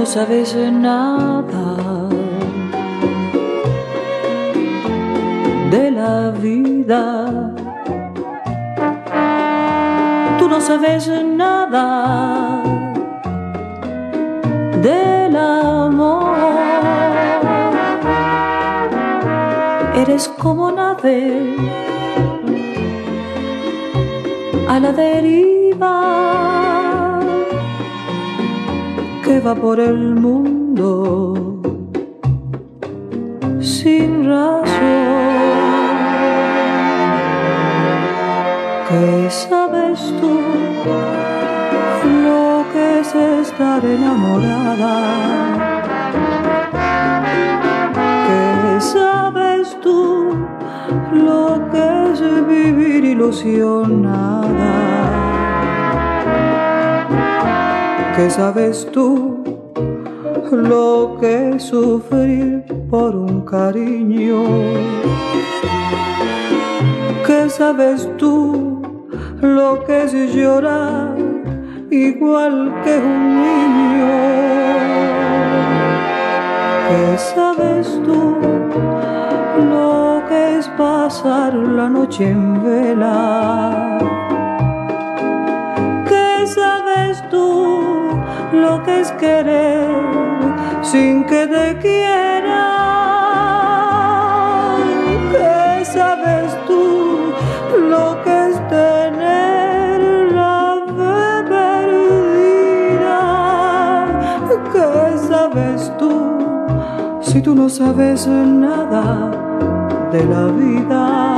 no sabes nada de la vida. Tú no sabes nada del amor. Eres como nave a la deriva que va por el mundo sin razón. ¿Qué sabes tú lo que es estar enamorada? ¿Qué sabes tú lo que es vivir ilusionada? ¿Qué sabes tú lo que es sufrir por un cariño? ¿Qué sabes tú lo que es llorar igual que un niño? ¿Qué sabes tú lo que es pasar la noche en vela? ¿Qué sabes tú lo que es querer sin que te quieran? ¿Qué sabes tú lo que es tener la fe perdida? ¿Qué sabes tú si tú no sabes nada de la vida?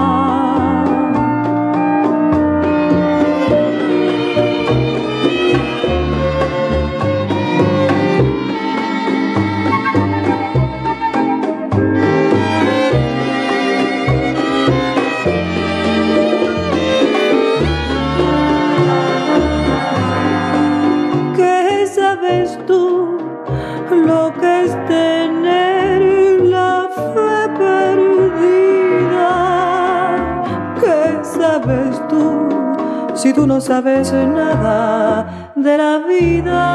Tú lo que es tener la fe perdida. ¿Qué sabes tú si tú no sabes nada de la vida?